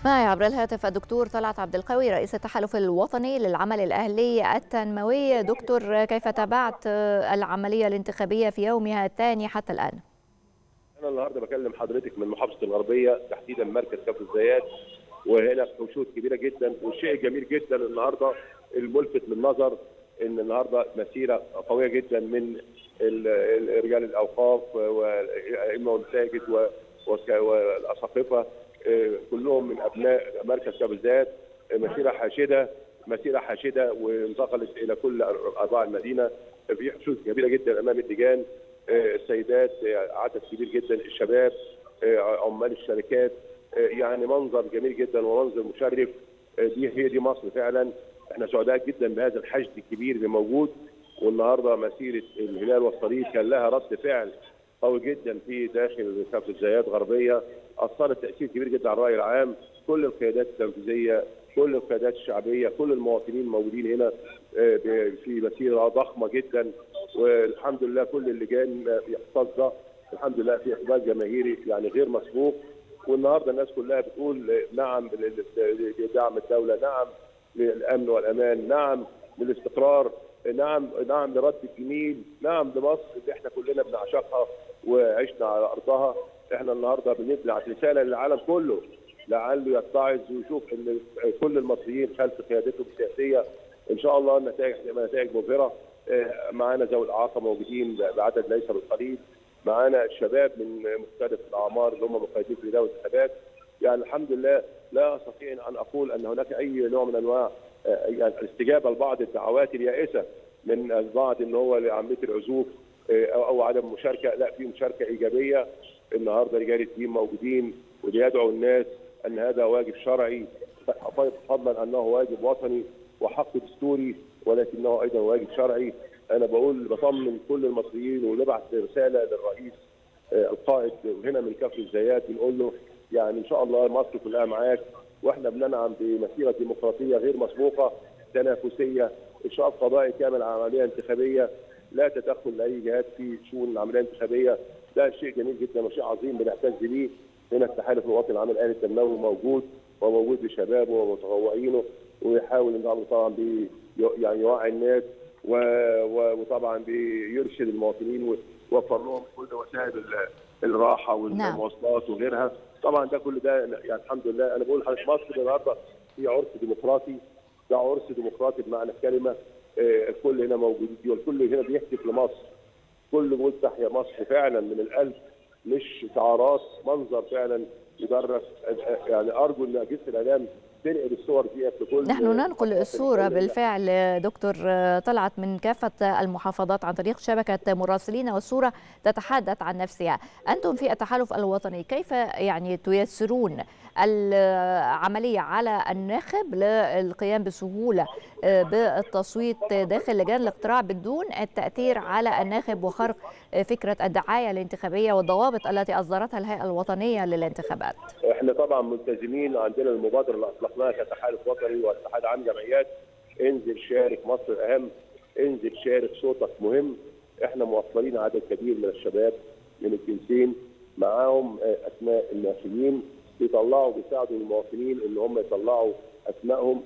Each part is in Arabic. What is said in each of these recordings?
معي عبر الهاتف الدكتور طلعت عبد القوي رئيس التحالف الوطني للعمل الأهلي التنموي. دكتور، كيف تابعت العملية الانتخابية في يومها الثاني حتى الآن؟ أنا النهارده بكلم حضرتك من محافظة الغربية، تحديدا مركز كفر الزيات، وهنا حشود كبيرة جدا. والشيء الجميل جدا النهارده الملفت للنظر ان النهارده مسيرة قوية جدا من رجال الأوقاف وأئمة المساجد والأساقفة، كلهم من أبناء مركز كفر الزيات. مسيرة حاشدة وانتقلت إلى كل أرباع المدينة. في حشود كبيرة جدا أمام اللجان، السيدات عدد كبير جدا، الشباب، عمال الشركات، يعني منظر جميل جدا ومنظر مشرف. هي دي مصر فعلا. احنا سعداء جدا بهذا الحشد الكبير اللي موجود. والنهارده مسيره الهلال والصليب كان لها رد فعل قوي جدا في داخل كفر الزيات غربيه، اثرت تاثير كبير جدا على الراي العام. كل القيادات التنفيذيه، كل القيادات الشعبيه، كل المواطنين الموجودين هنا في مسيره ضخمه جدا. والحمد لله كل اللجان يحتفظ، الحمد لله في اقبال جماهيري يعني غير مسبوق. والنهارده الناس كلها بتقول نعم لدعم الدوله، نعم للامن والامان، نعم للاستقرار، نعم لرد الجميل، نعم لمصر اللي احنا كلنا بنعشقها وعشنا على ارضها. احنا النهارده بنبعت رساله للعالم كله لعله يتعظ ويشوف ان كل المصريين خلف قيادتهم السياسيه. ان شاء الله النتائج تبقى نتائج مبهره. معانا ذوي الاعاقه موجودين بعدد ليس بالقليل، معانا الشباب من مختلف الاعمار اللي هم مقيدين في ذوي الانتخابات. يعني الحمد لله لا استطيع ان اقول ان هناك اي نوع من انواع يعني الاستجابه لبعض الدعوات اليائسه من البعض ان هو لعمليه العزوف او عدم المشاركه. لا، في مشاركه ايجابيه. النهارده رجال الدين موجودين وبيدعوا الناس ان هذا واجب شرعي، فضلا انه واجب وطني وحق دستوري، ولكنه ايضا واجب شرعي. انا بطمن كل المصريين ونبعث رساله للرئيس القائد هنا من كفر الزيات، بنقول له يعني ان شاء الله مصر كلها معاك، واحنا بننعم بمسيره ديمقراطيه غير مسبوقه تنافسيه، اشراف قضائي كامل على العمليه الانتخابيه، لا تدخل لاي جهات في شؤون العمليه الانتخابيه. ده شيء جميل جدا وشيء عظيم بنعتز به. هنا التحالف الوطني للعمل الاهلي التنموي موجود، وموجود بشبابه ومتطوعينه، ويحاول ان طبعا يعني يوعي الناس وطبعا بيرشد المواطنين ويوفر لهم كل وسائل الراحه والمواصلات وغيرها. طبعا ده كل ده يعني الحمد لله. انا بقول لحضرتك مصر النهارده في عرس ديمقراطي، ده عرس ديمقراطي بمعنى الكلمه. الكل هنا موجود والكل هنا بيهتف لمصر، كل بيقول تحيا مصر فعلا من القلب، مش شعارات، منظر فعلا يدرس. يعني ارجو ان اجهزه الاعلام تنقل الصور دي لكل. نحن ننقل الصورة بالفعل دكتور طلعت من كافة المحافظات عن طريق شبكة مراسلين، والصورة تتحدث عن نفسها. أنتم في التحالف الوطني كيف يعني تيسرون العملية على الناخب للقيام بسهولة بالتصويت داخل لجان الاقتراع بدون التأثير على الناخب وخرق فكرة الدعاية الانتخابية والضوابط التي أصدرتها الهيئة الوطنية للانتخابات؟ احنا طبعا ملتزمين، عندنا المبادره اللي اطلقناها كتحالف وطني واتحاد عام جمعيات، انزل شارك، مصر اهم، انزل شارك، صوتك مهم. احنا موصلين عدد كبير من الشباب من الجنسين، معاهم اسماء الناخبين، بيساعدوا المواطنين ان هم يطلعوا اسمائهم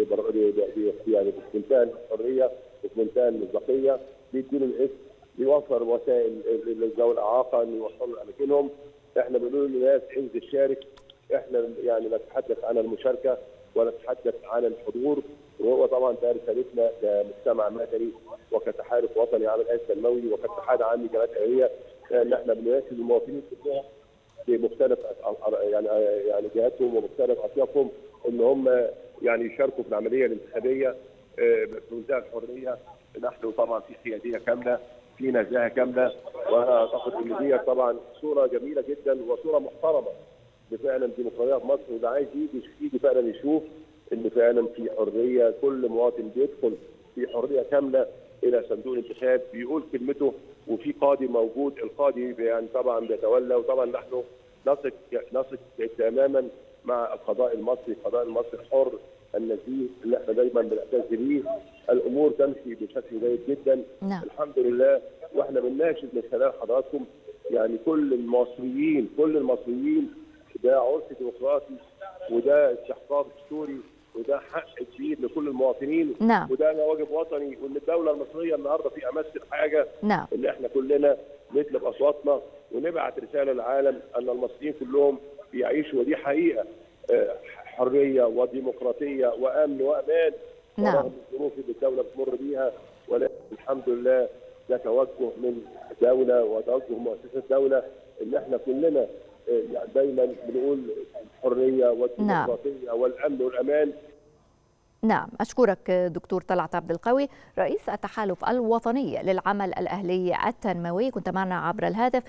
يعني بمنتهى الحريه وبمنتهى المصداقيه. بيديله الاسم، بيوفر وسائل لذوي الاعاقه ان يوصلوا لاماكنهم. احنا بنقول للناس انزل شارك. احنا يعني نتحدث عن المشاركه ونتحدث عن الحضور، وهو طبعا ده رسالتنا كمجتمع مدني وكتحالف وطني عمل اهلي تنموي وكاتحاد عام جمعيات اهليه، ان احنا بنناشد المواطنين كلهم بمختلف يعني جهاتهم ومختلف اطيافهم ان هم يعني يشاركوا في العمليه الانتخابيه بمنتهى الحريه. نحن طبعا في حياديه كامله، في نزاهه كامله، وانا اعتقد ان دي طبعا صوره جميله جدا وصوره محترمه فعلا ديمقراطيه في مصر. وده عايز يجي فعلا يشوف ان فعلا في حريه، كل مواطن بيدخل في حريه كامله الى صندوق الانتخاب بيقول كلمته، وفي قاضي موجود، القاضي يعني طبعا بيتولى. وطبعا نحن نثق تماما مع القضاء المصري، القضاء المصري الحر النزيه اللي احنا دايما بنعتز بيه. الامور تمشي بشكل جيد جدا. نعم. الحمد لله. واحنا بنناشد من خلال حضراتكم يعني كل المصريين ده عرس ديمقراطي وده استحقاق دستوري، وده حق كبير لكل المواطنين. نعم. وده واجب وطني، وان الدوله المصريه النهارده في امس الحاجه نعم. ان احنا كلنا نطلب اصواتنا ونبعت رساله للعالم ان المصريين كلهم بيعيشوا، ودي حقيقه، حريه وديمقراطيه وامن وامان. نعم. رغم الظروف اللي الدوله بتمر بيها، ولكن الحمد لله ده توجه من دوله وتوجه مؤسسه دوله ان احنا كلنا يعني دايما بنقول الحريه والديمقراطيه والامن والامان. نعم، أشكرك دكتور طلعت عبد القوي رئيس التحالف الوطني للعمل الأهلي التنموي، كنت معنا عبر الهاتف.